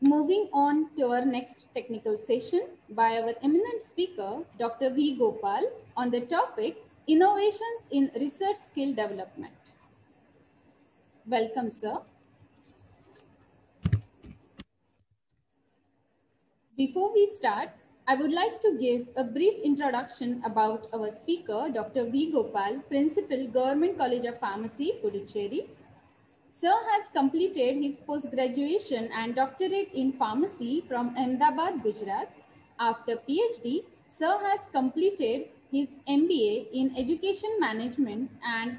Moving on to our next technical session by our eminent speaker, Dr. V. Gopal, on the topic Innovations in Research Skill Development. Welcome, sir. Before we start, I would like to give a brief introduction about our speaker, Dr. V. Gopal, Principal, Government College of Pharmacy, Puducherry. Sir has completed his post-graduation and doctorate in pharmacy from Ahmedabad, Gujarat. After PhD, Sir has completed his MBA in Education Management and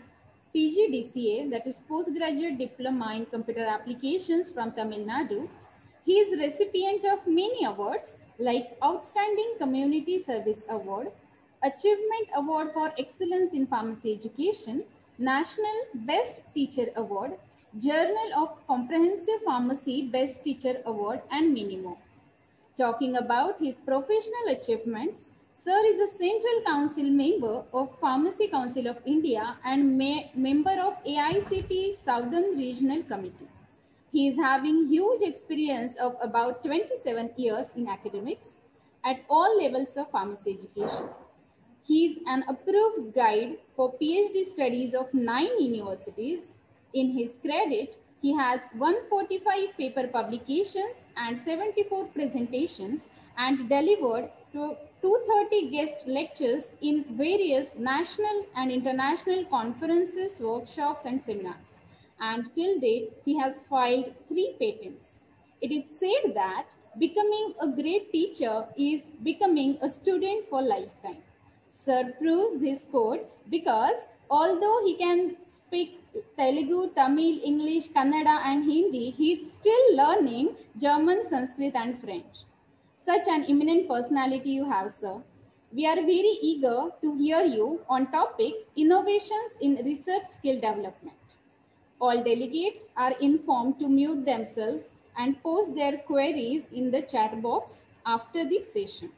PGDCA, that is Postgraduate Diploma in Computer Applications from Tamil Nadu. He is recipient of many awards like Outstanding Community Service Award, Achievement Award for Excellence in Pharmacy Education, National Best Teacher Award, Journal of Comprehensive Pharmacy Best Teacher Award, and many more. Talking about his professional achievements, Sir is a Central Council member of Pharmacy Council of India and member of AICTE Southern Regional Committee. He is having huge experience of about 27 years in academics at all levels of pharmacy education. He is an approved guide for PhD studies of 9 universities. In his credit, he has 145 paper publications and 74 presentations and delivered to 230 guest lectures in various national and international conferences, workshops, and seminars. And till date, he has filed 3 patents. It is said that becoming a great teacher is becoming a student for lifetime. Sir proves this quote because although he can speak Telugu, Tamil, English, Kannada, and Hindi, he is still learning German, Sanskrit, and French. Such an eminent personality you have, sir. We are very eager to hear you on topic Innovations in Research Skill Development. All delegates are informed to mute themselves and post their queries in the chat box after the session.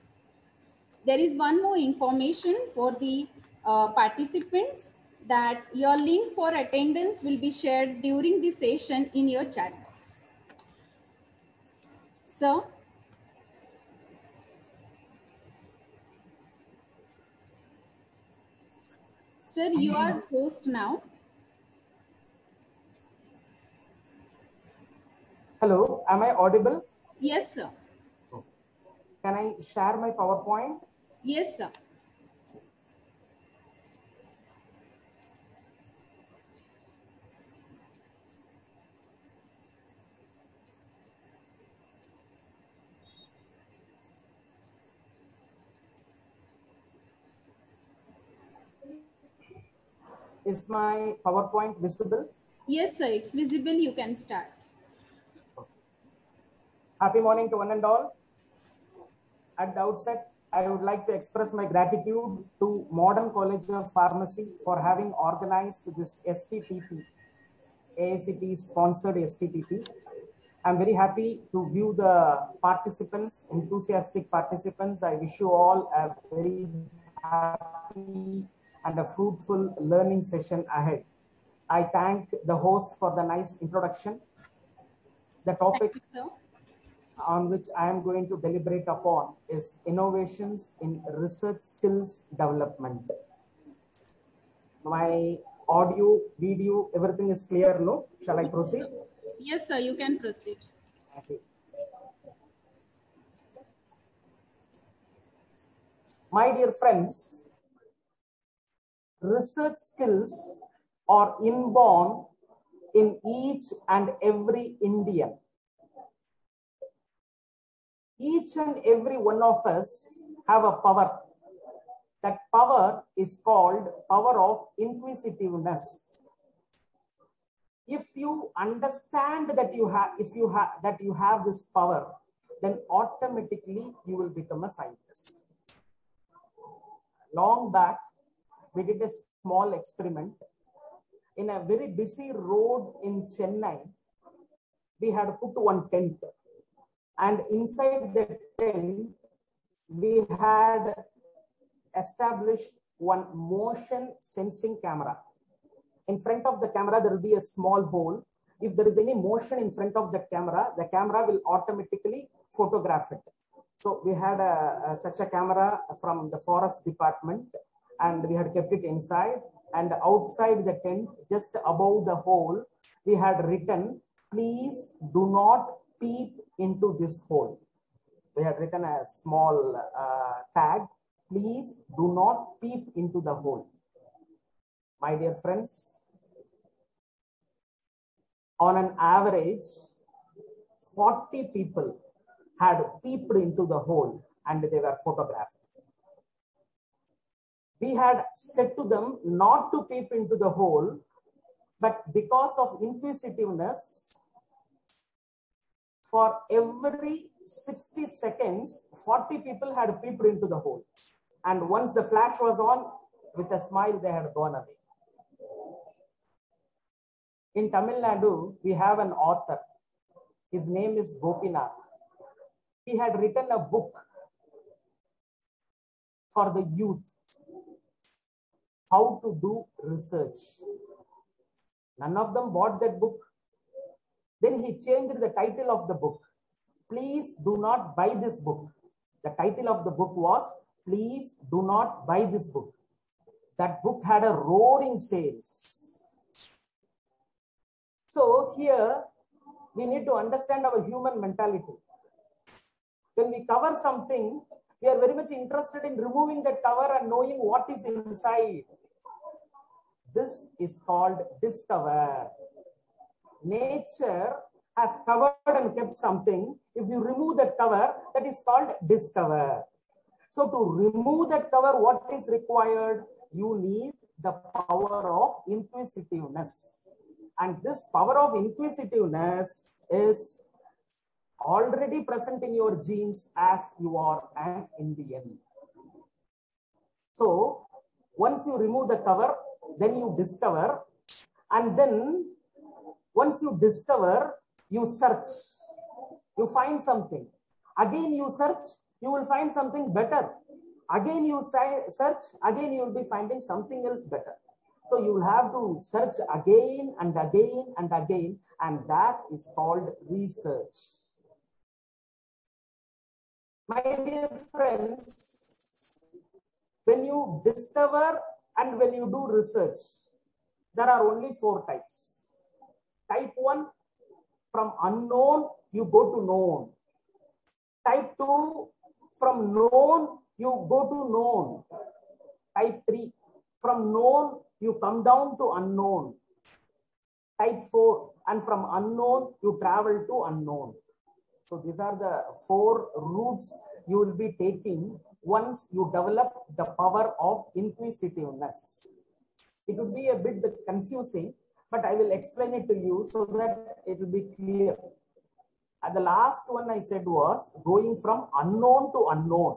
There is one more information for the participants that your link for attendance will be shared during the session in your chat box. Sir? Sir, you are host now. Hello, am I audible? Yes, sir. Can I share my PowerPoint? Yes, sir. Is my PowerPoint visible? Yes, sir. It's visible. You can start. Okay. Happy morning to one and all. At the outset, I would like to express my gratitude to Modern College of Pharmacy for having organized this STTP, AICTE sponsored STTP. I'm very happy to view the participants, enthusiastic participants. I wish you all a very happy and a fruitful learning session ahead. I thank the host for the nice introduction. The topic on which I am going to deliberate upon is innovations in research skills development. My audio, video, everything is clear, no? Shall I proceed? Yes, sir, you can proceed. Okay. My dear friends, research skills are inborn in each and every Indian. Each and every one of us have a power. That power is called power of inquisitiveness. If you understand that you have this power, then automatically you will become a scientist. Long back, we did a small experiment. In a very busy road in Chennai, we had put one tent. And inside the tent, we had established one motion sensing camera. In front of the camera, there will be a small hole. if there is any motion in front of the camera will automatically photograph it. So we had such a camera from the forest department, and we had kept it inside, and outside the tent, just above the hole, we had written, please do not peep into this hole. We had written a small tag, please do not peep into the hole. My dear friends, on an average, 40 people had peeped into the hole and they were photographed. We had said to them not to peep into the hole, but because of inquisitiveness, for every 60 seconds, 40 people had peeped into the hole. And once the flash was on, with a smile, they had gone away. In Tamil Nadu, we have an author. His name is Gopinath. He had written a book for the youth, how to do research. None of them bought that book. Then he changed the title of the book. Please do not buy this book. The title of the book was, please do not buy this book. That book had a roaring sales. So here we need to understand our human mentality. When we cover something, we are very much interested in removing that cover and knowing what is inside. This is called discover. Nature has covered and kept something. If you remove that cover, that is called discover. So to remove that cover, what is required? You need the power of inquisitiveness. And this power of inquisitiveness is already present in your genes as you are an Indian. So once you remove the cover, then you discover, and then once you discover, you search, you find something. Again you search, you will find something better. Again you search, again you will be finding something else better. So you will have to search again and again and again, and that is called research. My dear friends, when you discover and when you do research, there are only 4 types. Type 1, from unknown, you go to known. Type 2, from known, you go to known. Type 3, from known, you come down to unknown. Type 4, and from unknown, you travel to unknown. So these are the 4 routes you will be taking once you develop the power of inquisitiveness. It will be a bit confusing, but I will explain it to you so that it will be clear. And the last one I said was going from unknown to unknown.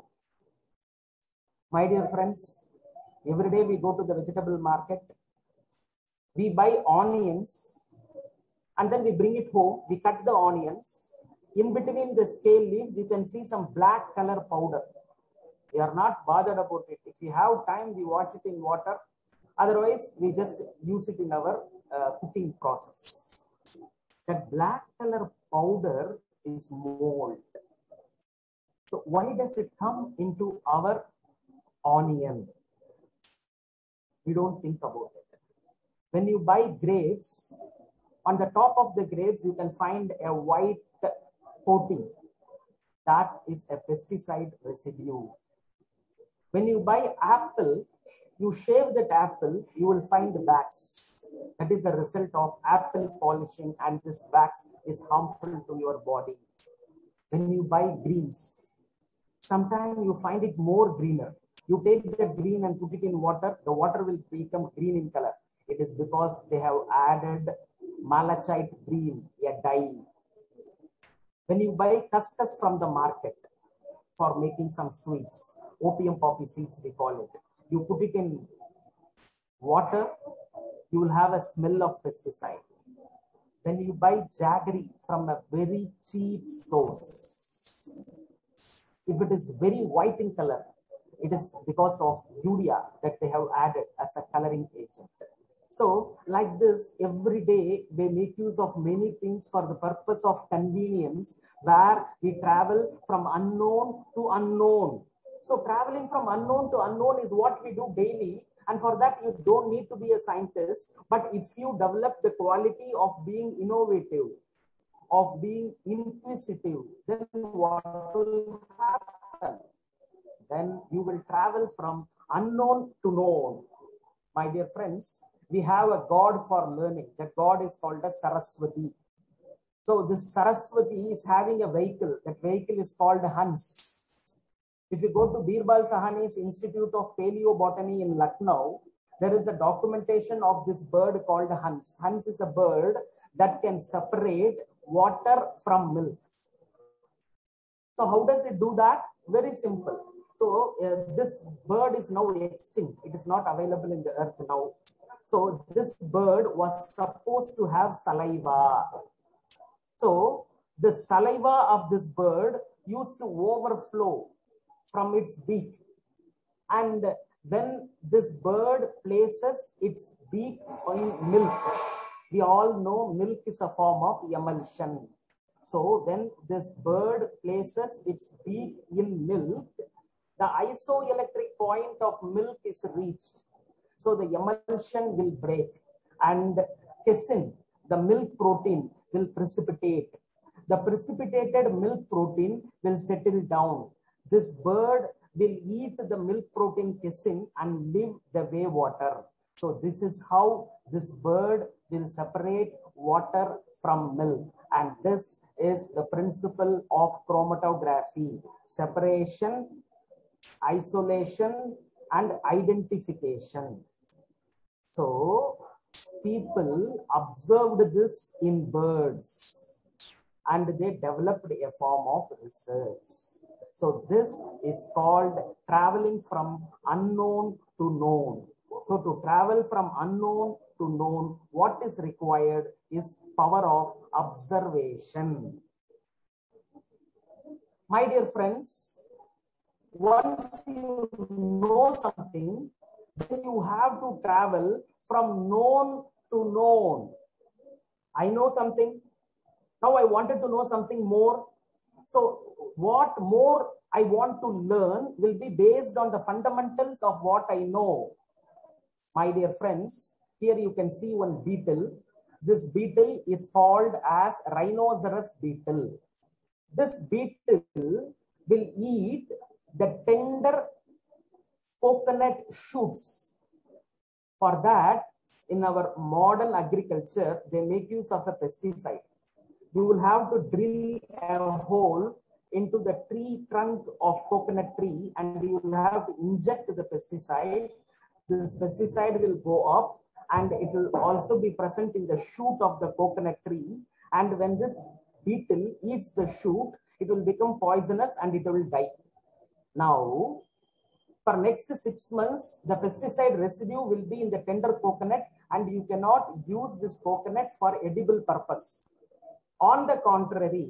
My dear friends, every day we go to the vegetable market, we buy onions, and then we bring it home, we cut the onions. In between the scale leaves, you can see some black color powder. We are not bothered about it. If we have time, we wash it in water. Otherwise, we just use it in our cooking process. That black color powder is mold. So why does it come into our onion? We don't think about it. When you buy grapes, on the top of the grapes, you can find a white coating. That is a pesticide residue. When you buy apple, you shave that apple, you will find the wax. That is a result of apple polishing, and this wax is harmful to your body. When you buy greens, sometimes you find it more greener. You take the green and put it in water, the water will become green in color. It is because they have added malachite green, a dye. When you buy cuscus from the market for making some sweets, opium poppy seeds we call it, you put it in water, you will have a smell of pesticide. When you buy jaggery from a very cheap source, if it is very white in color, it is because of urea that they have added as a coloring agent. So like this, every day they make use of many things for the purpose of convenience, where we travel from unknown to unknown. So traveling from unknown to unknown is what we do daily. And for that, you don't need to be a scientist. But if you develop the quality of being innovative, of being inquisitive, then what will happen? Then you will travel from unknown to known. My dear friends, we have a god for learning. That god is called as Saraswati. So this Saraswati is having a vehicle. That vehicle is called Hans. If you go to Birbal Sahani's Institute of Paleobotany in Lucknow, there is a documentation of this bird called Hans. Hans is a bird that can separate water from milk. So how does it do that? Very simple. So this bird is now extinct. It is not available in the earth now. So this bird was supposed to have saliva. So the saliva of this bird used to overflow from its beak. And when this bird places its beak on milk, we all know milk is a form of emulsion. So when this bird places its beak in milk, the isoelectric point of milk is reached. So the emulsion will break and casein, the milk protein, will precipitate. The precipitated milk protein will settle down. This bird will eat the milk protein casein and live the way water. So this is how this bird will separate water from milk. And this is the principle of chromatography: separation, isolation, and identification. So people observed this in birds and they developed a form of research. So this is called traveling from unknown to known. So to travel from unknown to known, what is required is power of observation. My dear friends, once you know something, then you have to travel from known to known. I know something. Now I wanted to know something more. So what more I want to learn will be based on the fundamentals of what I know. My dear friends, here you can see one beetle. This beetle is called as rhinoceros beetle. This beetle will eat the tender coconut shoots. For that, in our modern agriculture, they make use of a pesticide. You will have to drill a hole into the tree trunk of coconut tree and you will have to inject the pesticide. This pesticide will go up and it will also be present in the shoot of the coconut tree. And when this beetle eats the shoot, it will become poisonous and it will die. Now, for next 6 months, the pesticide residue will be in the tender coconut and you cannot use this coconut for edible purpose. On the contrary,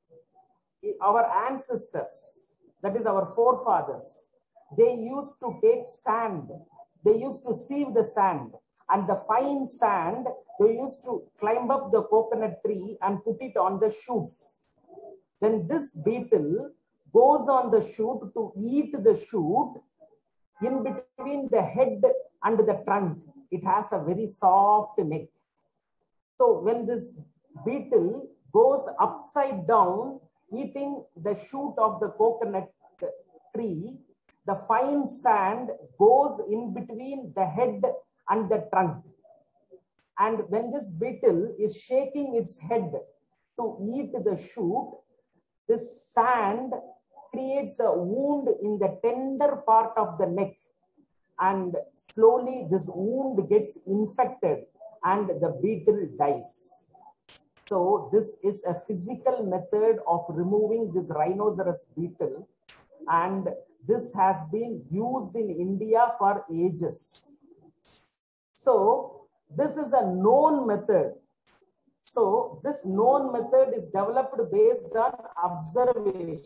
our ancestors, that is our forefathers, they used to take sand. They used to sieve the sand, and the fine sand, they used to climb up the coconut tree and put it on the shoots. When this beetle goes on the shoot to eat the shoot, in between the head and the trunk, it has a very soft neck. So when this beetle goes upside down, eating the shoot of the coconut tree, the fine sand goes in between the head and the trunk. And when this beetle is shaking its head to eat the shoot, this sand creates a wound in the tender part of the neck. And slowly this wound gets infected and the beetle dies. So this is a physical method of removing this rhinoceros beetle, and this has been used in India for ages. So this is a known method. So this known method is developed based on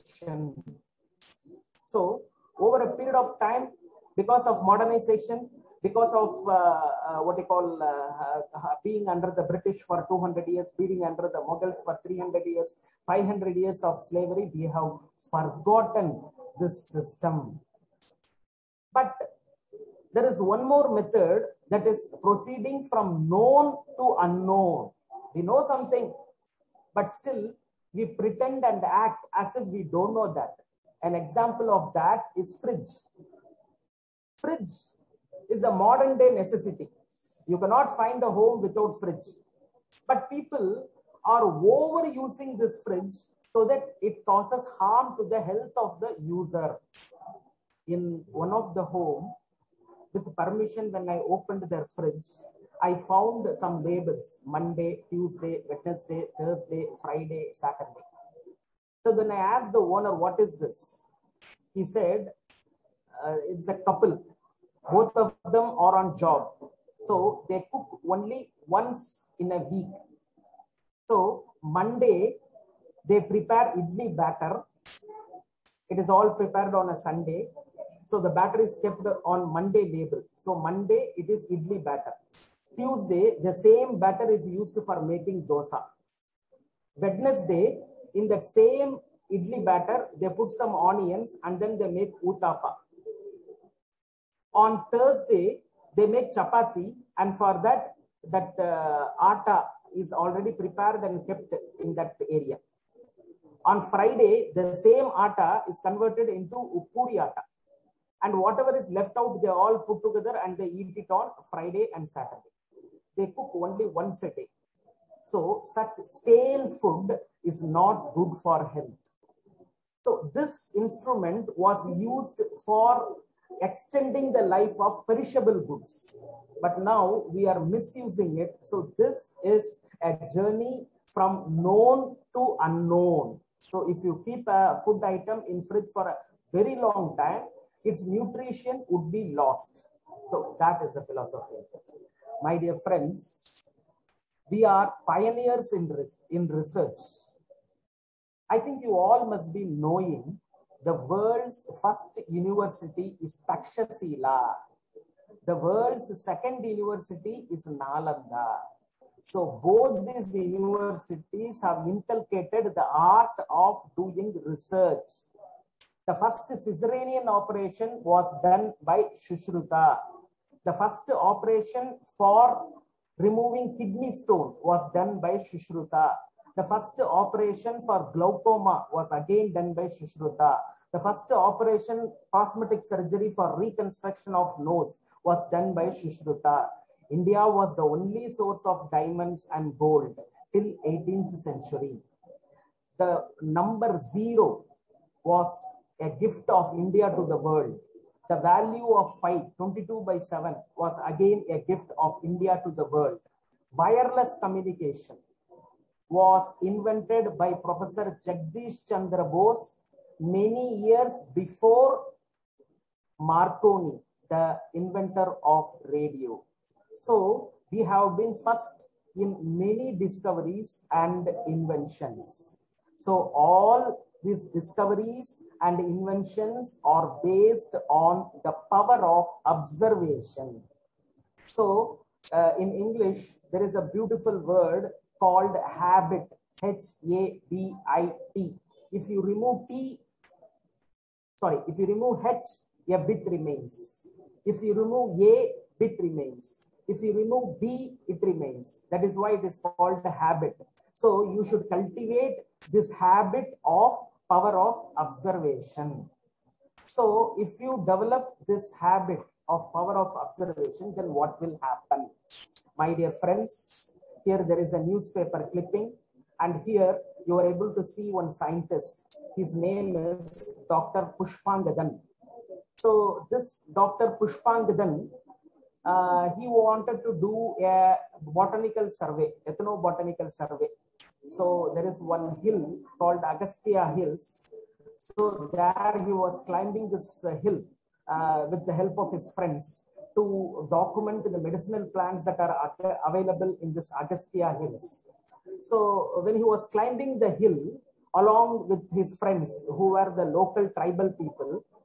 observation. So over a period of time, because of modernization, because of what they call being under the British for 200 years, being under the Mughals for 300 years, 500 years of slavery, we have forgotten this system. But there is one more method, that is proceeding from known to unknown. We know something, but still we pretend and act as if we don't know that. An example of that is fridge. Fridge is a modern day necessity. You cannot find a home without fridge. But people are overusing this fridge so that it causes harm to the health of the user. In one of the home, with permission, when I opened their fridge, I found some labels: Monday, Tuesday, Wednesday, Thursday, Friday, Saturday. So when I asked the owner, what is this? He said, it's a couple. Both of them are on job. So they cook only once in a week. So Monday, they prepare idli batter. It is all prepared on a Sunday. So the batter is kept on Monday label. So Monday, it is idli batter. Tuesday, the same batter is used for making dosa. Wednesday, in that same idli batter, they put some onions and then they make uttapa. On Thursday, they make chapati, and for that atta is already prepared and kept in that area. On Friday, the same atta is converted into puri atta. And whatever is left out, they all put together and they eat it on Friday and Saturday. They cook only once a day. So such stale food is not good for health. So this instrument was used for extending the life of perishable goods. But now we are misusing it. So this is a journey from known to unknown. So if you keep a food item in fridge for a very long time, its nutrition would be lost. So that is the philosophy. My dear friends, we are pioneers in research. I think you all must be knowing the world's first university is Takshashila. The world's second university is Nalanda. So both these universities have inculcated the art of doing research. The first Caesarean operation was done by Sushruta. The first operation for removing kidney stone was done by Sushruta. The first operation for glaucoma was again done by Sushruta. The first operation, cosmetic surgery for reconstruction of nose, was done by Sushruta. India was the only source of diamonds and gold till 18th century. The number 0 was a gift of India to the world. The value of pi, 22/7, was again a gift of India to the world. Wireless communication was invented by Professor Jagdish Chandra Bose many years before Marconi, the inventor of radio. So we have been first in many discoveries and inventions. So all these discoveries and inventions are based on the power of observation. So in English, there is a beautiful word called habit, H-A-B-I-T. If you remove if you remove H, a bit remains. If you remove A, bit remains. If you remove B, it remains. That is why it is called a habit. So you should cultivate this habit of power of observation. So if you develop this habit of power of observation, then what will happen? My dear friends, here there is a newspaper clipping, and here you are able to see one scientist. His name is Dr. Pushpangadan. So this Dr. Pushpangadan, he wanted to do a botanical survey, ethnobotanical survey. So there is one hill called Agastya Hills. So there he was climbing this hill with the help of his friends to document the medicinal plants that are available in this Agastya Hills. So when he was climbing the hill along with his friends who were the local tribal people,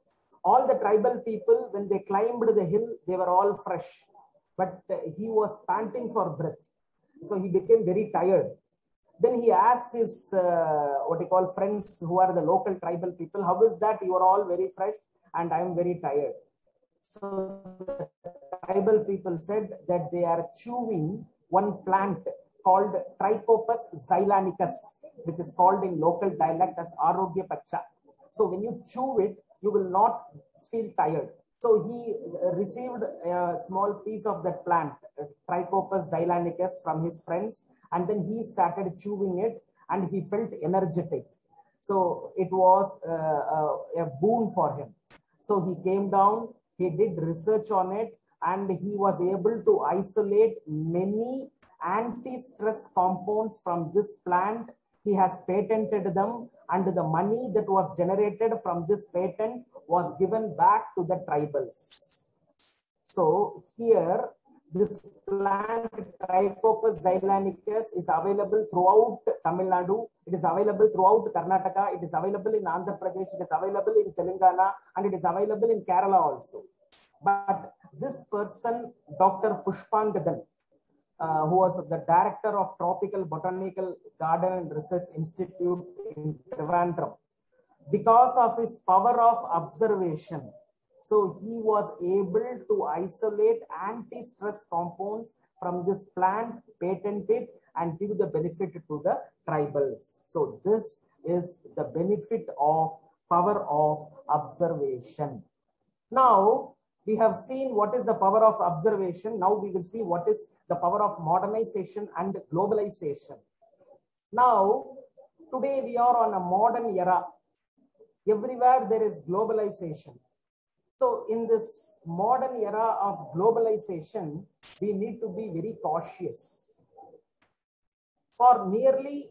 All the tribal people, when they climbed the hill, they were all fresh, but he was panting for breath. So he became very tired. Then he asked his, what he call friends who are the local tribal people, how is that you are all very fresh and I am very tired? So the tribal people said that they are chewing one plant called Trichopus xylanicus, which is called in local dialect as Arogya Pacha. So when you chew it, you will not feel tired. So he received a small piece of that plant, Trichopus xylanicus, from his friends, and then he started chewing it and he felt energetic. So it was a boon for him. So he came down, he did research on it, and he was able to isolate many anti-stress compounds from this plant. He has patented them, and the money that was generated from this patent was given back to the tribals. So here, this plant Trichopus xylanicus is available throughout Tamil Nadu. It is available throughout Karnataka. It is available in Andhra Pradesh. It is available in Telangana, and it is available in Kerala also. But this person, Dr. Pushpangadan, who was the director of Tropical Botanical Garden and Research Institute in Trivandrum, because of his power of observation, so he was able to isolate anti-stress compounds from this plant, patent it, and give the benefit to the tribals. So this is the benefit of power of observation. Now, we have seen what is the power of observation. Now we will see what is the power of modernization and globalization. Now, today we are on a modern era. Everywhere there is globalization. So in this modern era of globalization, we need to be very cautious. For nearly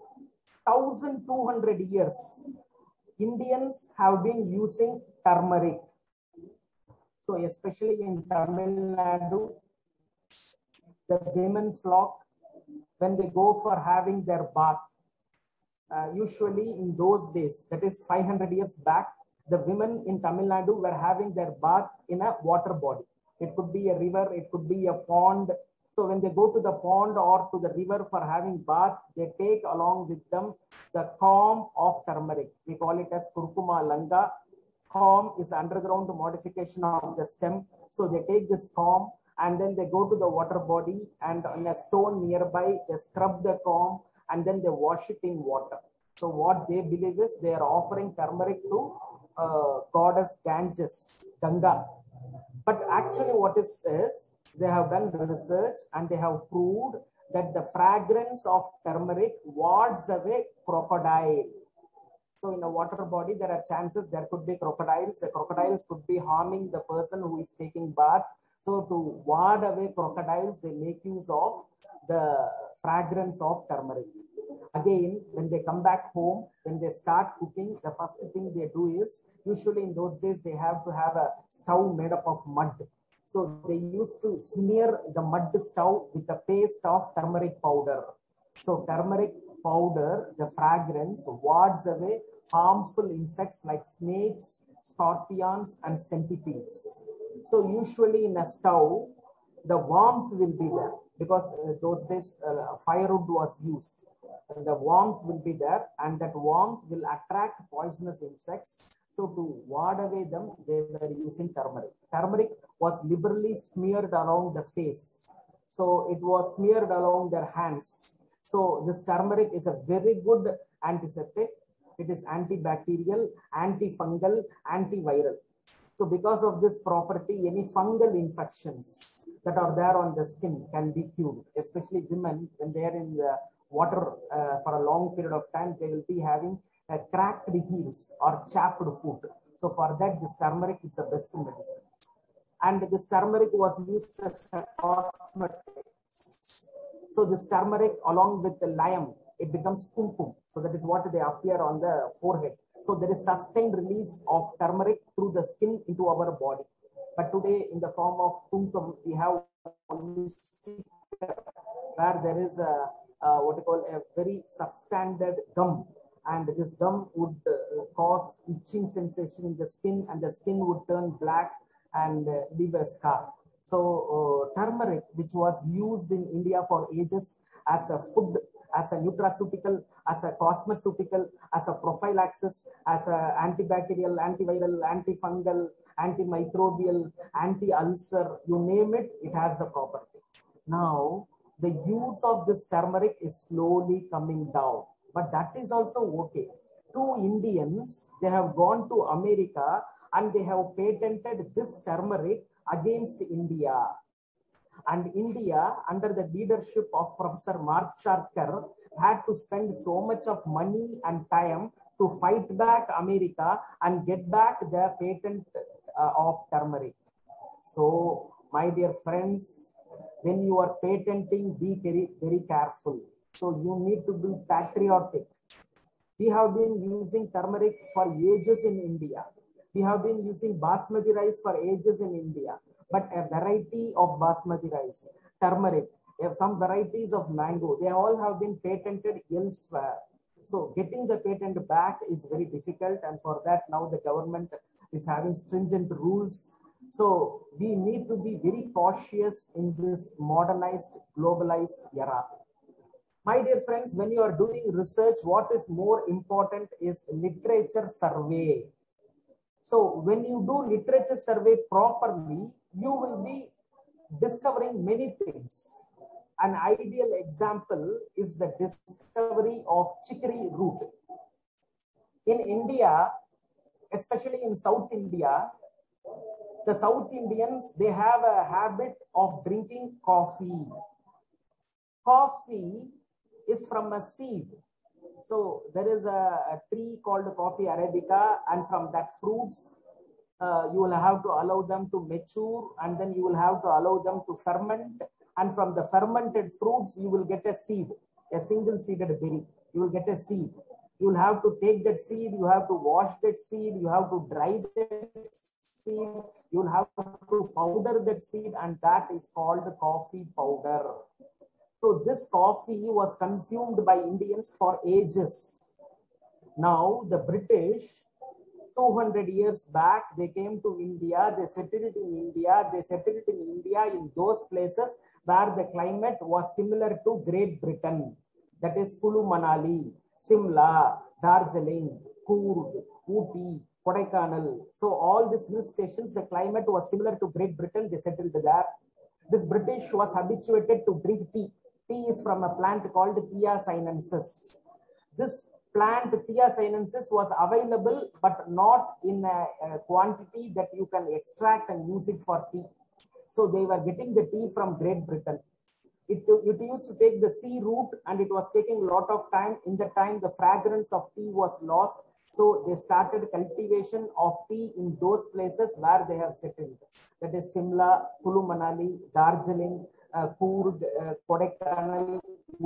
1200 years, Indians have been using turmeric. So especially in Tamil Nadu, the women flock when they go for having their bath. Usually in those days, that is 500 years back, the women in Tamil Nadu were having their bath in a water body. It could be a river, it could be a pond. So when they go to the pond or to the river for having bath, they take along with them the corm of turmeric. We call it as kurkuma langa. Corm is underground modification of the stem. So they take this corm and then they go to the water body, and on a stone nearby, they scrub the corm and then they wash it in water. So what they believe is they are offering turmeric to goddess Ganges, Ganga. But actually what it says, they have done research and they have proved that the fragrance of turmeric wards away crocodile. So in a water body, there are chances there could be crocodiles. The crocodiles could be harming the person who is taking bath. So to ward away crocodiles, they make use of the fragrance of turmeric. Again, when they come back home, when they start cooking, the first thing they do is, usually in those days, they have to have a stove made up of mud. So they used to smear the mud stove with a paste of turmeric powder. So turmeric powder, the fragrance wards away harmful insects like snakes, scorpions, and centipedes. So usually in a stove, the warmth will be there because those days firewood was used. And the warmth will be there, and that warmth will attract poisonous insects. So to ward away them, they were using turmeric. Turmeric was liberally smeared around the face. So it was smeared along their hands. So this turmeric is a very good antiseptic. It is antibacterial, antifungal, antiviral. So because of this property, any fungal infections that are there on the skin can be cured, especially women when they are in the water for a long period of time, they will be having cracked heels or chapped foot. So for that, this turmeric is the best medicine. And this turmeric was used as a cosmetic. So this turmeric along with the lime, it becomes kumkum. So that is what they appear on the forehead. So there is sustained release of turmeric through the skin into our body. But today in the form of kumkum, we have where there is a what you call a very substandard gum, and this gum would cause itching sensation in the skin, and the skin would turn black and leave a scar. So turmeric, which was used in India for ages as a food, as a nutraceutical, as a cosmeceutical, as a prophylaxis, as a antibacterial, antiviral, antifungal, antimicrobial, anti-ulcer, you name it, it has the property. Now, the use of this turmeric is slowly coming down, but that is also okay. Two Indians, they have gone to America and they have patented this turmeric against India. And India, under the leadership of Professor Mark Charkar, had to spend so much of money and time to fight back America and get back their patent of turmeric. So, my dear friends, when you are patenting, be very, very careful. So, you need to be patriotic. We have been using turmeric for ages in India. We have been using basmati rice for ages in India. But a variety of basmati rice, turmeric, some varieties of mango, they all have been patented elsewhere. So getting the patent back is very difficult, and for that now the government is having stringent rules. So we need to be very cautious in this modernized, globalized era. My dear friends, when you are doing research, what is more important is literature survey. So when you do literature survey properly, you will be discovering many things. An ideal example is the discovery of chicory root. In India, especially in South India, the South Indians, they have a habit of drinking coffee. Coffee is from a seed. So there is a tree called Coffea arabica, and from that fruits, you will have to allow them to mature, and then you will have to allow them to ferment. And from the fermented fruits, you will get a seed, a single seeded berry. You will get a seed. You will have to take that seed, you have to wash that seed, you have to dry that seed, you will have to powder that seed, and that is called coffee powder. So this coffee was consumed by Indians for ages. Now the British, 200 years back, they came to India, they settled in India, in those places where the climate was similar to Great Britain. That is Kulu Manali, Simla, Darjeeling, Coorg, Ooty, Kodaikanal. So all these hill stations, the climate was similar to Great Britain, they settled there. This British was habituated to drink tea. Tea is from a plant called Thea sinensis. This plant Thea sinensis was available, but not in a quantity that you can extract and use it for tea. So they were getting the tea from Great Britain. It used to take the sea root, and it was taking a lot of time. In the time, the fragrance of tea was lost. So they started cultivation of tea in those places where they have settled. That is Simla, Kulu Manali, Darjeeling, Coorg, Kodaikanal.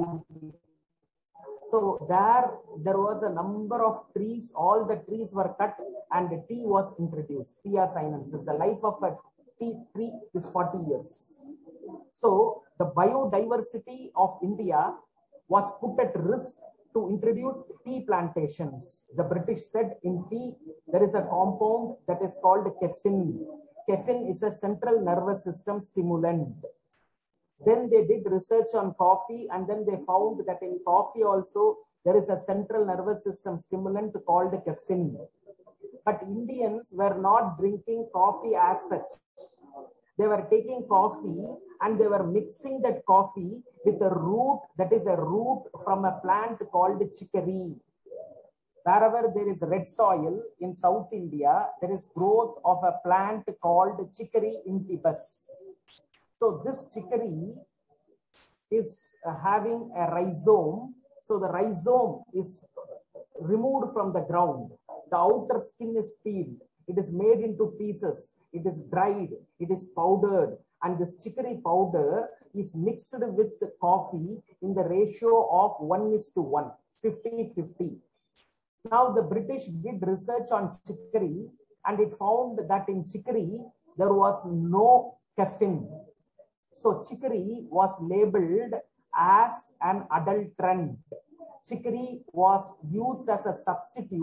So there was a number of trees. All the trees were cut, and the tea was introduced. Thea sinensis. The life of a tea tree is 40 years. So the biodiversity of India was put at risk to introduce tea plantations. The British said in tea, there is a compound that is called caffeine. Caffeine is a central nervous system stimulant. Then they did research on coffee, and then they found that in coffee also, there is a central nervous system stimulant called caffeine. But Indians were not drinking coffee as such. They were taking coffee and they were mixing that coffee with a root, that is a root from a plant called chicory. Wherever there is red soil in South India, there is growth of a plant called Chicory intybus. So this chicory is having a rhizome. So the rhizome is removed from the ground. The outer skin is peeled. It is made into pieces. It is dried. It is powdered. And this chicory powder is mixed with the coffee in the ratio of 1:1, 50-50. Now the British did research on chicory, and it found that in chicory, there was no caffeine. So chicory was labeled as an adulterant. Chicory was used as a substitute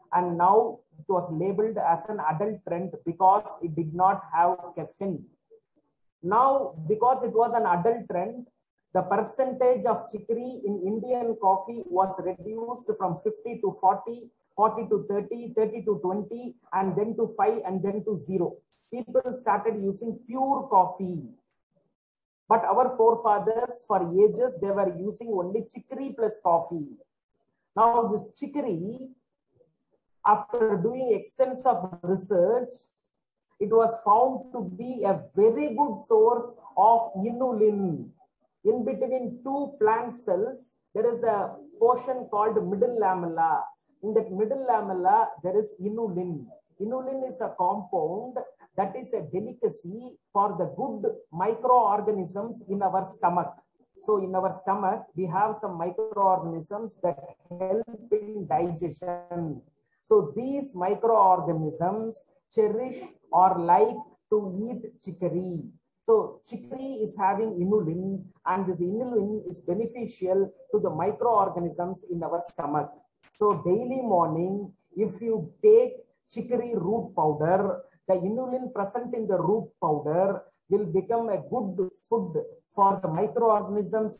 and now it was labeled as an adult trend because it did not have caffeine. Now, because it was an adult trend, the percentage of chicory in Indian coffee was reduced from 50 to 40, 40 to 30, 30 to 20, and then to 5, and then to 0. People started using pure coffee. But our forefathers, for ages, they were using only chicory plus coffee. Now, this chicory, after doing extensive research, it was found to be a very good source of inulin. In between two plant cells, there is a portion called middle lamella. In that middle lamella, there is inulin. Inulin is a compound that is a delicacy for the good microorganisms in our stomach. So in our stomach, we have some microorganisms that help in digestion. So these microorganisms cherish or like to eat chicory. So chicory is having inulin, and this inulin is beneficial to the microorganisms in our stomach. So daily morning, if you take chicory root powder, the inulin present in the root powder will become a good food for the microorganisms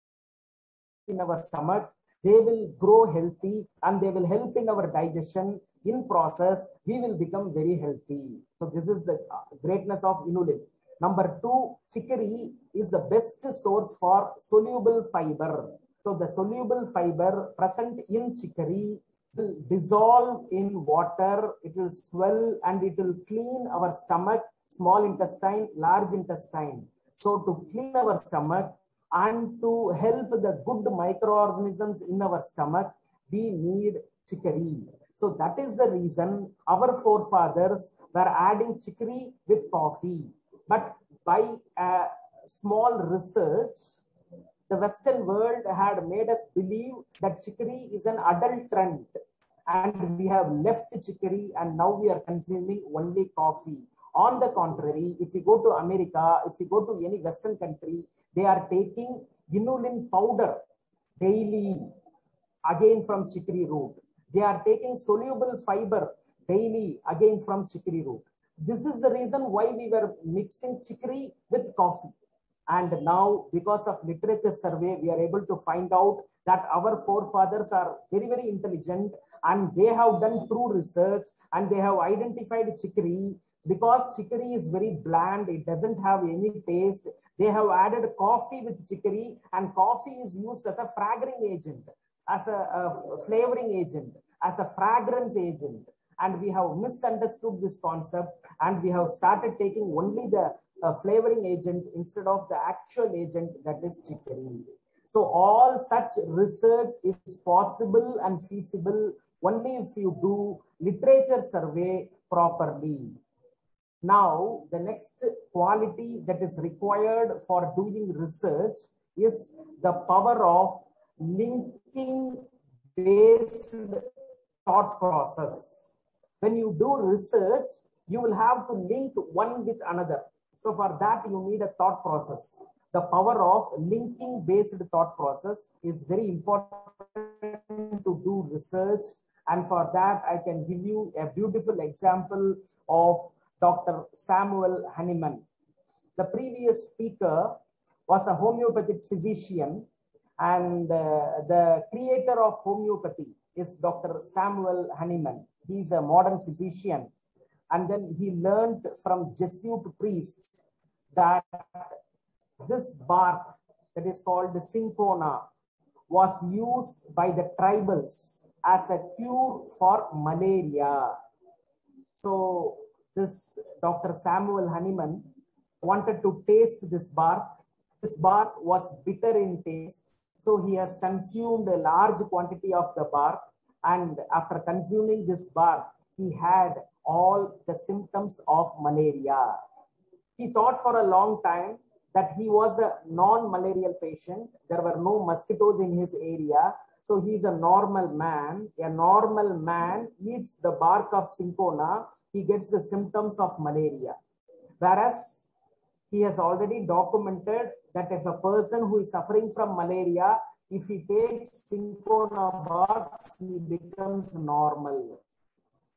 in our stomach. They will grow healthy and they will help in our digestion. In process, we will become very healthy. So this is the greatness of inulin. Number 2, chicory is the best source for soluble fiber. So the soluble fiber present in chicory will dissolve in water, it will swell, and it will clean our stomach, small intestine, large intestine. So to clean our stomach and to help the good microorganisms in our stomach, we need chicory. So that is the reason our forefathers were adding chicory with coffee. But by a small research, the Western world had made us believe that chicory is an adult trend, and we have left chicory and now we are consuming only coffee. On the contrary, if you go to America, if you go to any Western country, they are taking inulin powder daily, again from chicory root. They are taking soluble fiber daily, again from chicory root. This is the reason why we were mixing chicory with coffee. And now, because of literature survey, we are able to find out that our forefathers are very, very intelligent, and they have done true research, and they have identified chicory. Because chicory is very bland, it doesn't have any taste. They have added coffee with chicory, and coffee is used as a fragrance agent, as a flavoring agent, as a fragrance agent. And we have misunderstood this concept, and we have started taking only the flavoring agent instead of the actual agent, that is chicory. So all such research is possible and feasible only if you do literature survey properly. Now, the next quality that is required for doing research is the power of linking based thought process. When you do research, you will have to link one with another. So for that, you need a thought process. The power of linking based thought process is very important to do research. And for that, I can give you a beautiful example of Dr. Samuel Hahnemann. The previous speaker was a homeopathic physician, and the creator of homeopathy is Dr. Samuel Hahnemann. He's a modern physician. And then he learned from Jesuit priest that this bark that is called the cinchona was used by the tribals as a cure for malaria. So this Dr. Samuel Hahnemann wanted to taste this bark. This bark was bitter in taste. So he has consumed a large quantity of the bark. And after consuming this bark, he had all the symptoms of malaria. He thought for a long time that he was a non-malarial patient. There were no mosquitoes in his area. So he's a normal man. A normal man eats the bark of cinchona, he gets the symptoms of malaria. Whereas he has already documented that if a person who is suffering from malaria, if he takes cinchona bark, he becomes normal.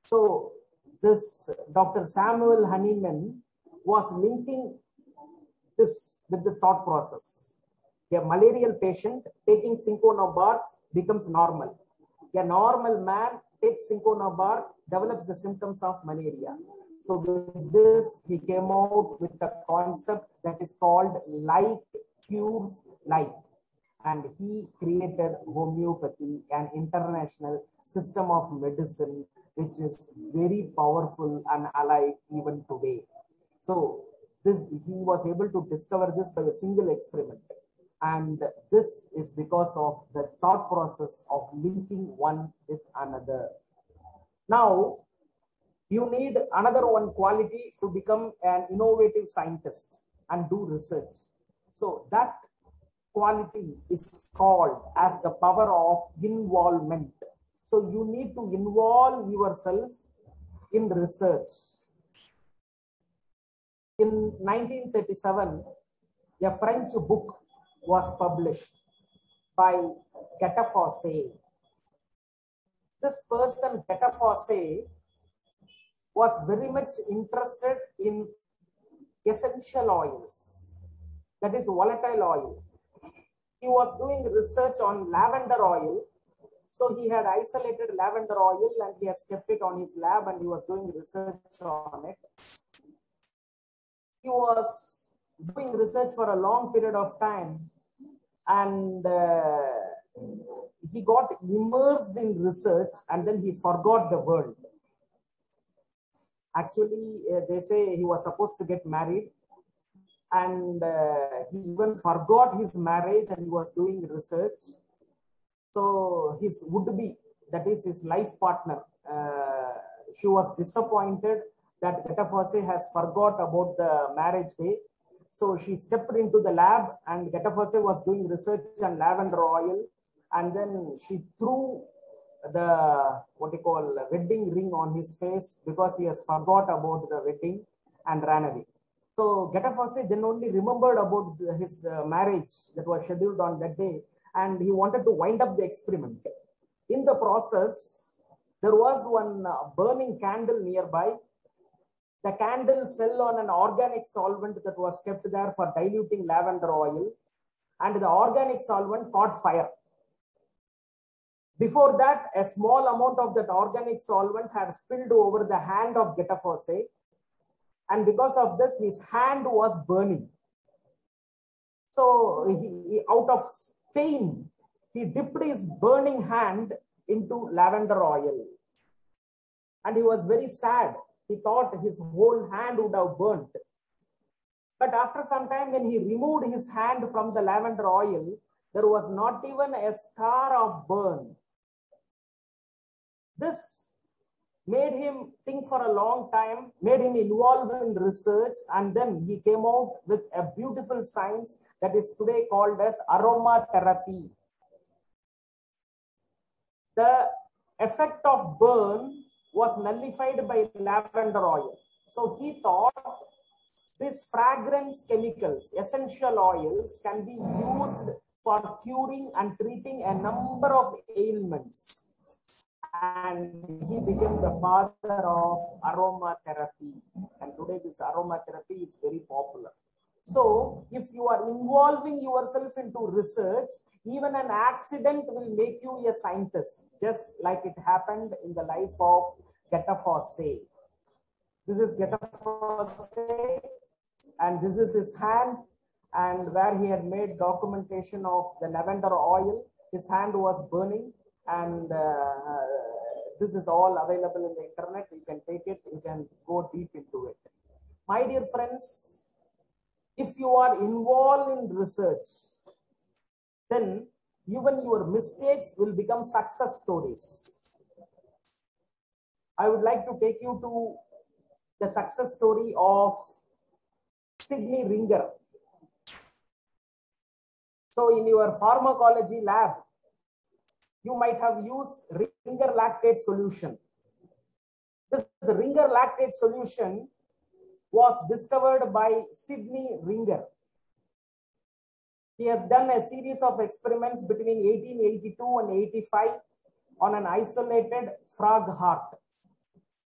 So this Dr. Samuel Hahnemann was linking this with the thought process. A malarial patient taking cinchona becomes normal. A normal man takes cinchona, develops the symptoms of malaria. So with this, he came out with a concept that is called like cures like. And he created homeopathy, an international system of medicine, which is very powerful and alive even today. So this, he was able to discover this by a single experiment. And this is because of the thought process of linking one with another. Now, you need another one quality to become an innovative scientist and do research. So that quality is called as the power of involvement. So you need to involve yourself in research. In 1937, a French book was published by Gattefossé. This person, Gattefossé, was very much interested in essential oils, that is volatile oil. He was doing research on lavender oil. So he had isolated lavender oil and he has kept it on his lab and he was doing research on it. He was doing research for a long period of time and he got immersed in research and then he forgot the world. Actually, they say he was supposed to get married and he even forgot his marriage and he was doing research. So his would-be, that is his life partner, she was disappointed that Gattefossé has forgot about the marriage day. So she stepped into the lab and Gattefossé was doing research on lavender oil. And then she threw the, what you call, wedding ring on his face because he has forgot about the wedding and ran away. So Gattefossé then only remembered about his marriage that was scheduled on that day. And he wanted to wind up the experiment. In the process, there was one burning candle nearby. The candle fell on an organic solvent that was kept there for diluting lavender oil, and the organic solvent caught fire. Before that, a small amount of that organic solvent had spilled over the hand of Gattefossé, and because of this, his hand was burning. So he out of pain, he dipped his burning hand into lavender oil. And he was very sad. He thought his whole hand would have burnt. But after some time, when he removed his hand from the lavender oil, there was not even a scar of burn. This made him think for a long time, made him involved in research, and then he came out with a beautiful science that is today called as aromatherapy. The effect of burn was nullified by lavender oil. So he thought these fragrance chemicals, essential oils, can be used for curing and treating a number of ailments. And he became the father of aromatherapy. And today this aromatherapy is very popular. So if you are involving yourself into research, even an accident will make you a scientist, just like it happened in the life of Gattefossé. This is Gattefossé, and this is his hand, and where he had made documentation of the lavender oil. His hand was burning, and this is all available in the internet. You can take it, you can go deep into it. My dear friends, if you are involved in research, then even your mistakes will become success stories. I would like to take you to the success story of Sidney Ringer. So in your pharmacology lab, you might have used Ringer lactate solution. This Ringer lactate solution was discovered by Sidney Ringer. He has done a series of experiments between 1882 and 85 on an isolated frog heart.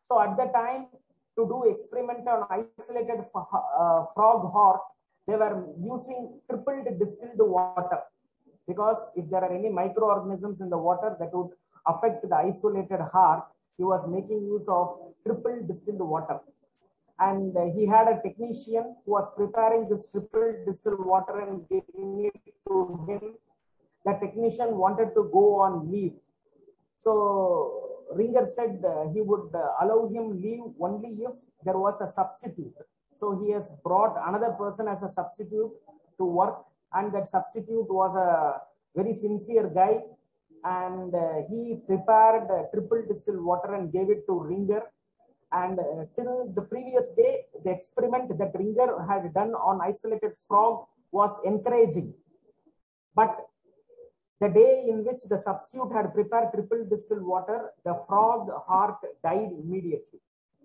So at the time, to do experiment on isolated frog heart, they were using triple distilled water, because if there are any microorganisms in the water that would affect the isolated heart, he was making use of triple distilled water. And he had a technician who was preparing this triple distilled water and giving it to him. The technician wanted to go on leave. So Ringer said he would allow him leave only if there was a substitute. So he has brought another person as a substitute to work, and that substitute was a very sincere guy, and he prepared triple distilled water and gave it to Ringer. And till the previous day, the experiment that Ringer had done on isolated frog was encouraging. But the day in which the substitute had prepared triple distilled water, the frog heart died immediately.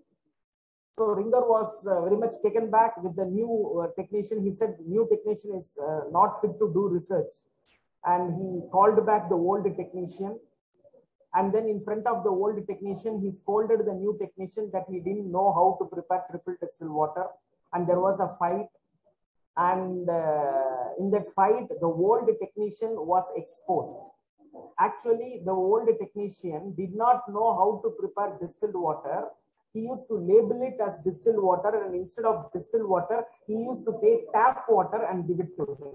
So Ringer was very much taken back with the new technician. He said, new technician is not fit to do research. And he called back the old technician. And then in front of the old technician, he scolded the new technician that he didn't know how to prepare triple distilled water. And there was a fight. And in that fight, the old technician was exposed. Actually, the old technician did not know how to prepare distilled water. He used to label it as distilled water, and instead of distilled water, he used to take tap water and give it to him.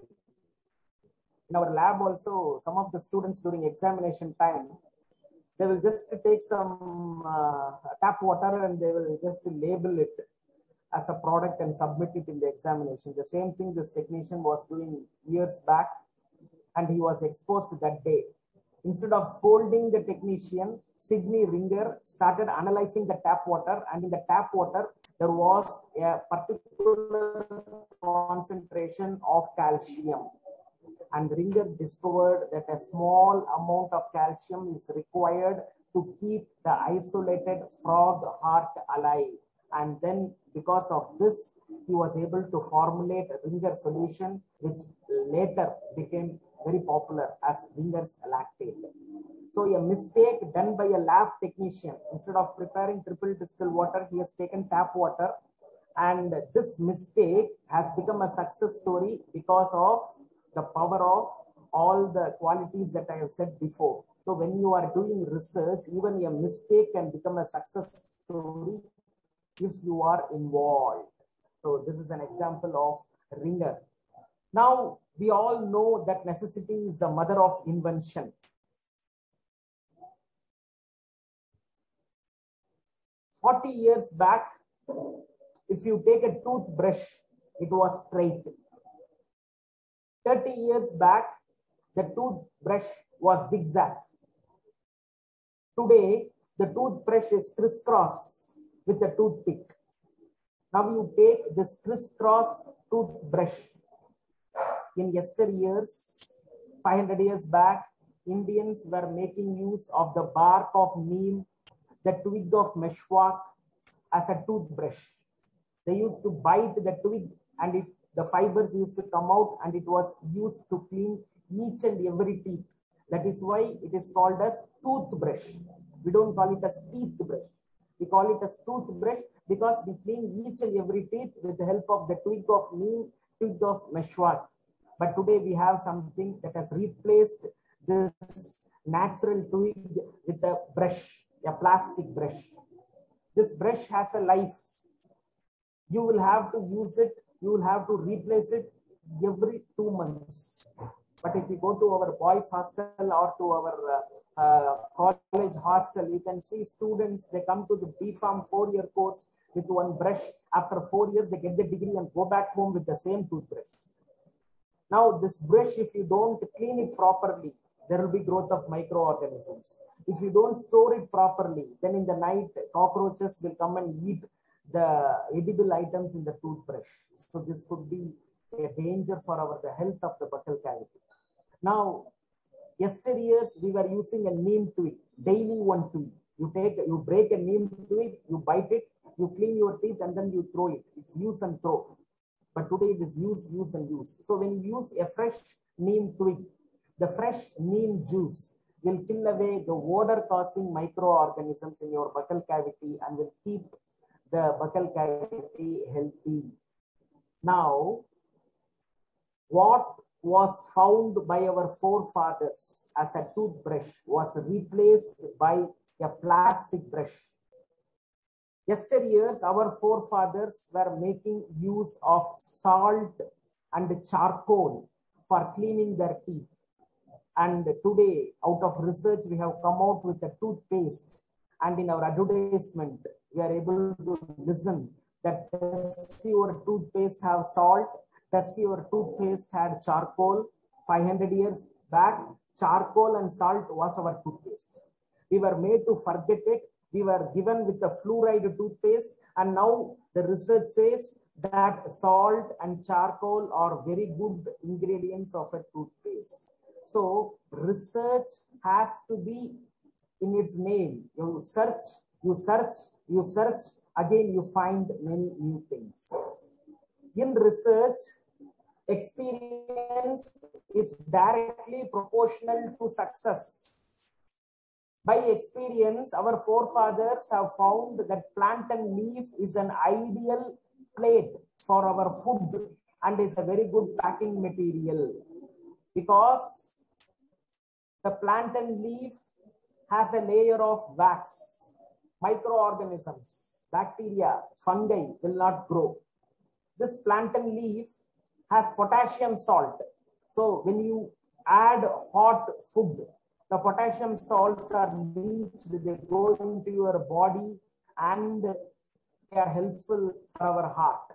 In our lab also, some of the students during examination time, they will just take some tap water and they will just label it as a product and submit it in the examination. The same thing this technician was doing years back, and he was exposed that day. Instead of scolding the technician, Sidney Ringer started analyzing the tap water, and in the tap water, there was a particular concentration of calcium. And Ringer discovered that a small amount of calcium is required to keep the isolated frog heart alive. And then because of this, he was able to formulate a Ringer solution, which later became very popular as Ringer's lactate. So a mistake done by a lab technician, instead of preparing triple distilled water, he has taken tap water. And this mistake has become a success story because of the power of all the qualities that I have said before. So when you are doing research, even a mistake can become a success story if you are involved. So this is an example of Ringer. Now, we all know that necessity is the mother of invention. "40 years back, if you take a toothbrush, it was straight. 30 years back, the toothbrush was zigzag. Today, the toothbrush is crisscross with a toothpick. Now you take this crisscross toothbrush. In yesteryears, 500 years back, Indians were making use of the bark of neem, the twig of meshwak as a toothbrush. They used to bite the twig, and the fibers used to come out, and it was used to clean each and every teeth. That is why it is called as toothbrush. We don't call it as teeth brush. We call it as toothbrush because we clean each and every teeth with the help of the twig of neem, twig of meshwak. But today we have something that has replaced this natural twig with a brush, a plastic brush. This brush has a life. You will have to use it. You will have to replace it every 2 months. But if you go to our boys hostel or to our college hostel, you can see students, they come to the BPharm 4-year course with one brush. After 4 years, they get the degree and go back home with the same toothbrush. Now, this brush, if you don't clean it properly, there will be growth of microorganisms. If you don't store it properly, then in the night, cockroaches will come and eat the edible items in the toothbrush. So this could be a danger for the health of the buccal cavity. Now, yesteryears, we were using a neem twig, daily one twig. You break a neem twig, you bite it, you clean your teeth, and then you throw it. It's use and throw. But today it is use and use. So when you use a fresh neem twig, the fresh neem juice will kill away the odor-causing microorganisms in your buccal cavity and will keep the buccal cavity healthy. Now, what was found by our forefathers as a toothbrush was replaced by a plastic brush. Yesteryears, our forefathers were making use of salt and charcoal for cleaning their teeth. And today, out of research, we have come out with a toothpaste. And in our advertisement, we are able to listen that does your toothpaste have salt? Does your toothpaste had charcoal? 500 years back, charcoal and salt was our toothpaste. We were made to forget it. We were given with a fluoride toothpaste. And now the research says that salt and charcoal are very good ingredients of a toothpaste. So research has to be in its name. You search, you search, you search, again you find many new things. In research, experience is directly proportional to success. By experience, our forefathers have found that plantain leaf is an ideal plate for our food and is a very good packing material, because the plantain leaf has a layer of wax. Microorganisms, bacteria, fungi will not grow. This plantain leaf has potassium salt. So when you add hot food, the potassium salts are leached, they go into your body and they are helpful for our heart.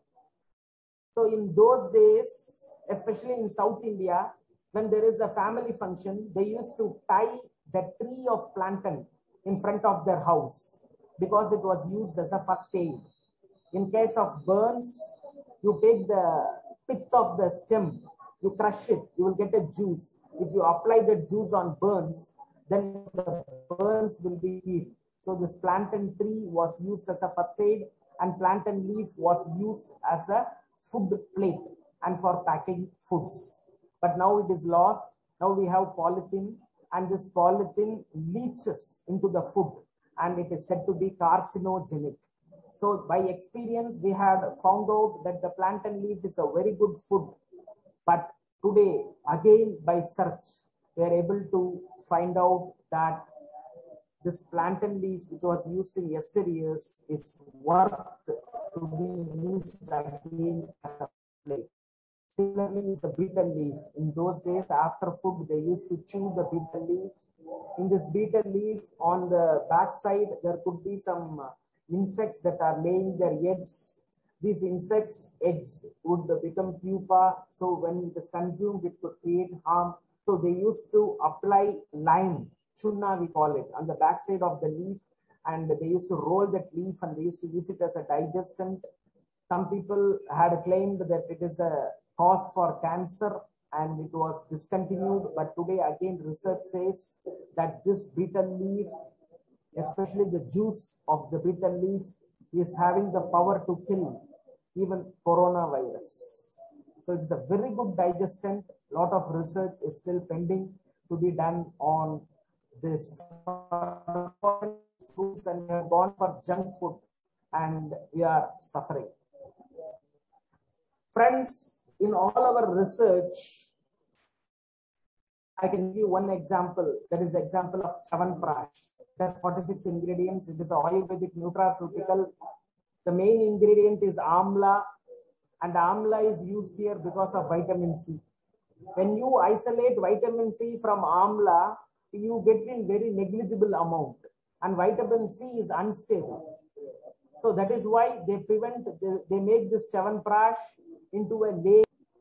So in those days, especially in South India, when there is a family function, they used to tie the tree of plantain in front of their house because it was used as a first aid. In case of burns, you take the pith of the stem, you crush it, you will get a juice. If you apply the juice on burns, then the burns will be healed. So this plantain tree was used as a first aid, and plantain leaf was used as a food plate and for packing foods. But now it is lost. Now we have polythene, and this polythene leaches into the food and it is said to be carcinogenic. So by experience, we had found out that the plantain leaf is a very good food. But today, again by search, we are able to find out that this plantain leaf, which was used in yesteryears, is worth to be used again as a plate. Similarly is the betel leaf. In those days, after food, they used to chew the betel leaf. In this betel leaf, on the back side, there could be some insects that are laying their eggs. These insects' eggs would become pupa. So when it is consumed, it could create harm. So they used to apply lime, chunna we call it, on the back side of the leaf. And they used to roll that leaf and they used to use it as a digestant. Some people had claimed that it is a cause for cancer and it was discontinued. But today again research says that this betel leaf, especially the juice of the betel leaf, is having the power to kill even coronavirus. So it's a very good digestant. A lot of research is still pending to be done on this foods, and we have gone for junk food and we are suffering. Friends, in all our research, I can give you one example. That is example of Chyawanprash. It has 46 ingredients. It is an Ayurvedic nutraceutical. The main ingredient is amla, and amla is used here because of vitamin C. When you isolate vitamin C from amla, you get in very negligible amount, and vitamin C is unstable. So that is why they they make this Chyawanprash into a lake.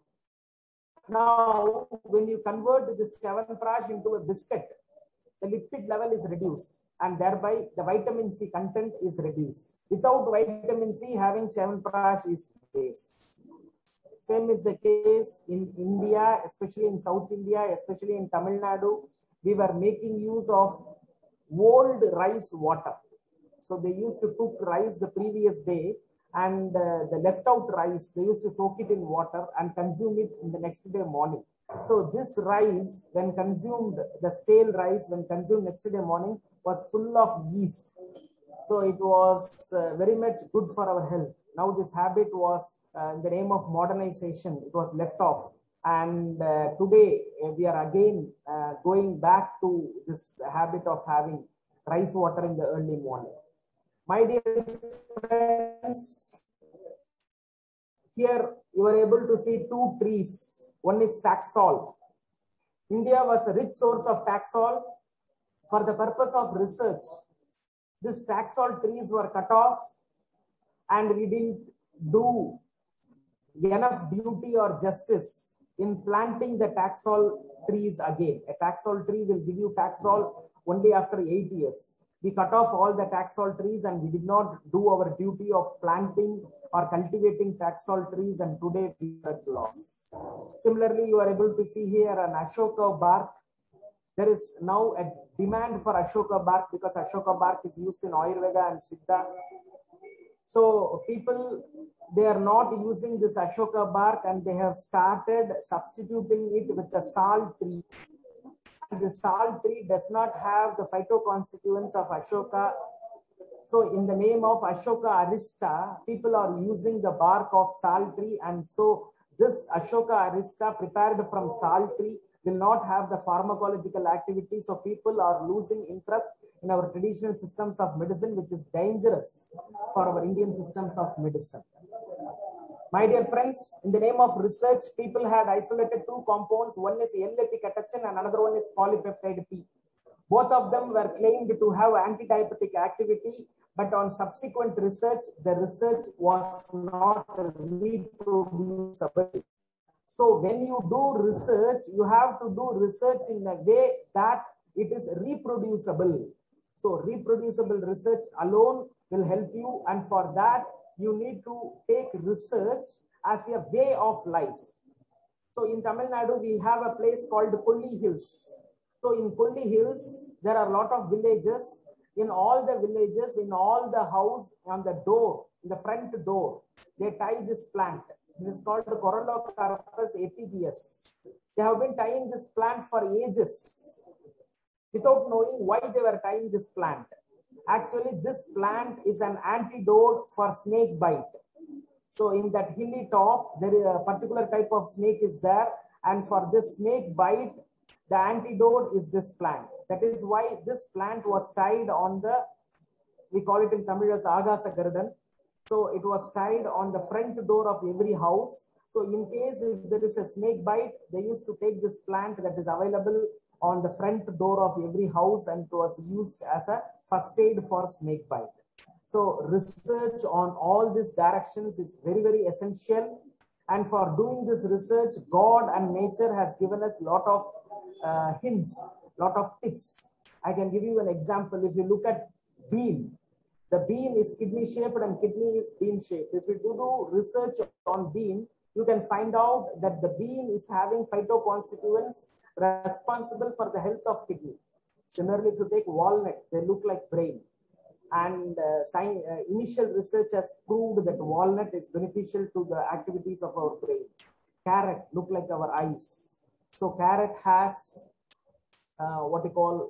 Now, when you convert this Chyawanprash into a biscuit, the lipid level is reduced, and thereby the vitamin C content is reduced. Without vitamin C, having Chyawanprash is waste. Same is the case in India, especially in South India, especially in Tamil Nadu. We were making use of old rice water. So they used to cook rice the previous day, and the left out rice, they used to soak it in water and consume it in the next day morning. So this rice, when consumed, the stale rice, when consumed next day morning, was full of yeast. So it was very much good for our health. Now this habit was, in the name of modernization, it was left off. And today we are again going back to this habit of having rice water in the early morning. My dear friends, here you are able to see two trees. One is Taxol. India was a rich source of Taxol. For the purpose of research, these Taxol trees were cut off and we didn't do enough duty or justice in planting the Taxol trees again. A Taxol tree will give you Taxol only after 8 years. We cut off all the Taxol trees and we did not do our duty of planting or cultivating Taxol trees, and today we are at loss. Similarly, you are able to see here an Ashoka bark. There is now a demand for Ashoka bark because Ashoka bark is used in Ayurveda and Siddha. So people, they are not using this Ashoka bark and they have started substituting it with a sal tree. And the sal tree does not have the phytoconstituents of Ashoka. So in the name of Ashoka arista, people are using the bark of sal tree, and so this Ashoka arista prepared from sal tree will not have the pharmacological activity. So people are losing interest in our traditional systems of medicine, which is dangerous for our Indian systems of medicine. My dear friends, in the name of research, people had isolated two compounds. One is L-epicatechin and another one is polypeptide P. Both of them were claimed to have antidiabetic activity, but on subsequent research, the research was not reproducible. So when you do research, you have to do research in a way that it is reproducible. So reproducible research alone will help you, and for that, you need to take research as a way of life. So in Tamil Nadu, we have a place called Kolli Hills. So in Kolli Hills, there are a lot of villages. In all the villages, in all the house, on the door, in the front door, they tie this plant. This is called the Coralocarpus epigeus. They have been tying this plant for ages without knowing why they were tying this plant. Actually, this plant is an antidote for snake bite. So in that hilly top, there is a particular type of snake is there. And for this snake bite, the antidote is this plant. That is why this plant was tied on the, we call it in Tamil as Agasa Garden. So it was tied on the front door of every house. So in case if there is a snake bite, they used to take this plant that is available on the front door of every house, and it was used as a first aid for snake bite. So research on all these directions is very, very essential. And for doing this research, God and nature has given us a lot of hints, lot of tips. I can give you an example. If you look at bean, the bean is kidney shaped and kidney is bean shaped. If you do research on bean, you can find out that the bean is having phytoconstituents responsible for the health of kidney. Similarly, if you take walnut, they look like brain. And initial research has proved that walnut is beneficial to the activities of our brain. Carrot look like our eyes. So carrot has what we call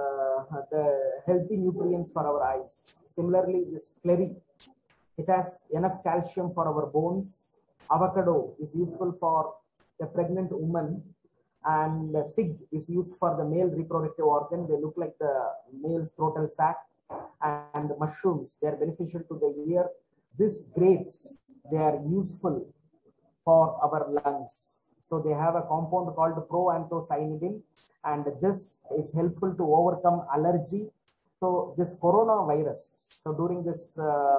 the healthy nutrients for our eyes. Similarly, this celery, it has enough calcium for our bones. Avocado is useful for the pregnant woman, and fig is used for the male reproductive organ. They look like the male's scrotal sac. And mushrooms, they are beneficial to the ear. These grapes, they are useful for our lungs. So they have a compound called proanthocyanidin, and this is helpful to overcome allergy. So this coronavirus, so during this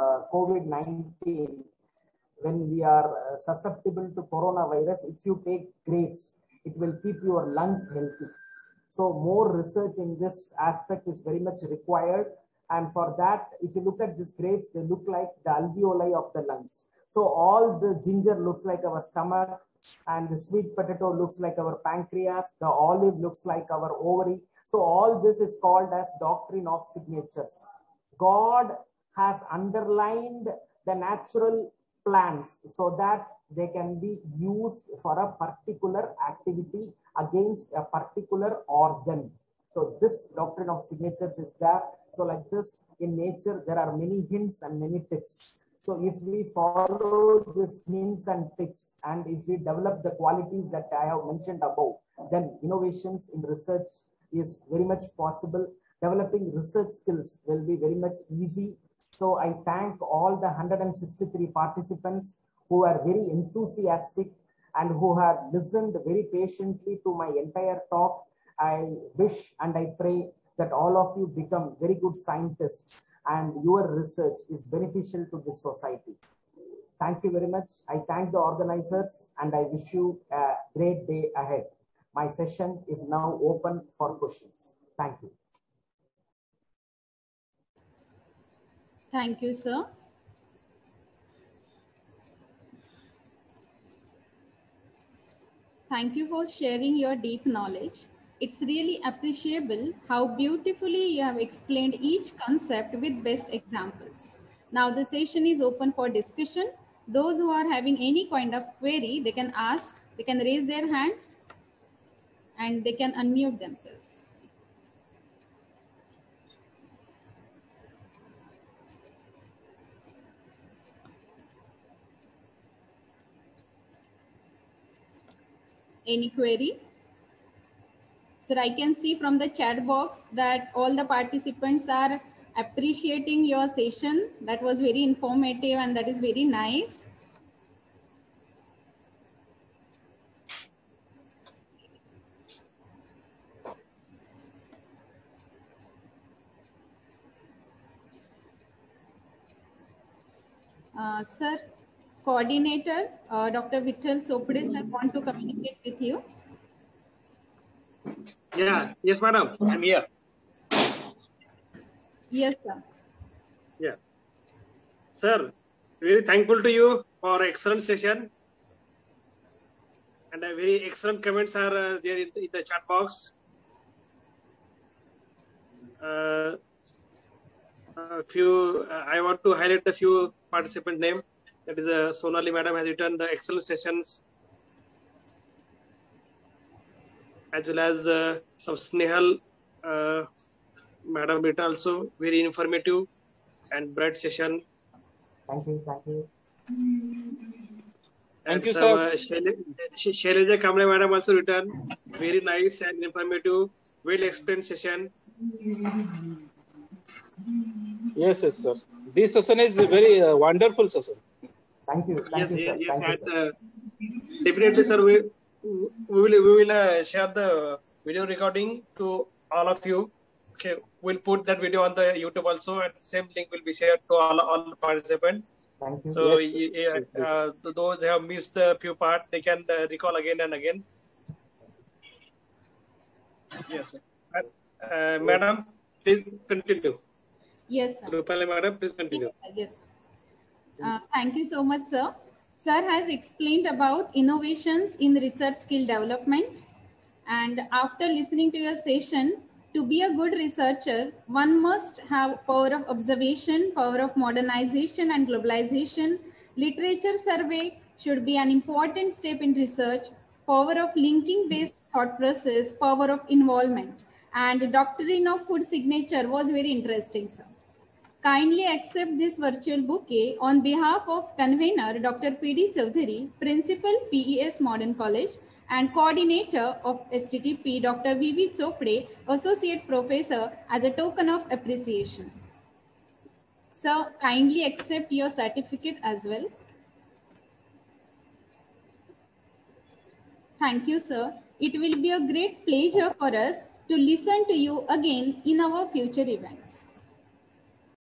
COVID-19, when we are susceptible to coronavirus, if you take grapes, it will keep your lungs healthy. So more research in this aspect is very much required. And for that, if you look at these grapes, they look like the alveoli of the lungs. So all the ginger looks like our stomach, and the sweet potato looks like our pancreas, the olive looks like our ovary. So all this is called as doctrine of signatures. God has underlined the natural plants so that they can be used for a particular activity against a particular organ. So this doctrine of signatures is there. So like this, in nature, there are many hints and many tips. So if we follow these hints and tips, and if we develop the qualities that I have mentioned above, then innovations in research is very much possible. Developing research skills will be very much easy. So I thank all the 163 participants who are very enthusiastic and who have listened very patiently to my entire talk. I wish and I pray that all of you become very good scientists and your research is beneficial to this society. Thank you very much. I thank the organizers and I wish you a great day ahead. My session is now open for questions. Thank you. Thank you, sir. Thank you for sharing your deep knowledge. It's really appreciable how beautifully you have explained each concept with best examples. Now the session is open for discussion. Those who are having any kind of query, they can ask, they can raise their hands and they can unmute themselves. Any query? Sir, I can see from the chat box that all the participants are appreciating your session. That was very informative and that is very nice. Sir, coordinator, Dr. Vittal Sopade, sir, want to communicate with you. Yeah, yes, madam, I'm here. Yes, sir. Yeah. Sir, very thankful to you for excellent session. And very excellent comments are there in the chat box. I want to highlight a few participant name. That is Sonali madam has written the excellent sessions, as well as some Snehal madam written also very informative and bright session. Thank you. Thank you. Thank you, sir. Shailaja Kamble madam also written very nice and informative, well explained session. Yes, yes, sir. This session is a very wonderful session. Thank you. Thank you, sir. Yes, Thank you, sir. Definitely, sir. We will share the video recording to all of you. Okay, we'll put that video on the YouTube also, and same link will be shared to all the participants. Thank you. So Yes, those who have missed the few part, they can recall again and again. Yes, sir. Madam, please continue. Yes, sir. Rupali madam, please continue. Yes. Thank you so much, sir. Sir has explained about innovations in research skill development. And after listening to your session, to be a good researcher, one must have power of observation, power of modernization and globalization. Literature survey should be an important step in research, power of linking based thought process, power of involvement. And doctrine of food signature was very interesting, sir. Kindly accept this virtual bouquet on behalf of convener Dr. P.D. Chaudhary, Principal PES Modern College, and coordinator of STTP Dr. V.V. Sopade, Associate Professor, as a token of appreciation. Sir, kindly accept your certificate as well. Thank you, sir. It will be a great pleasure for us to listen to you again in our future events.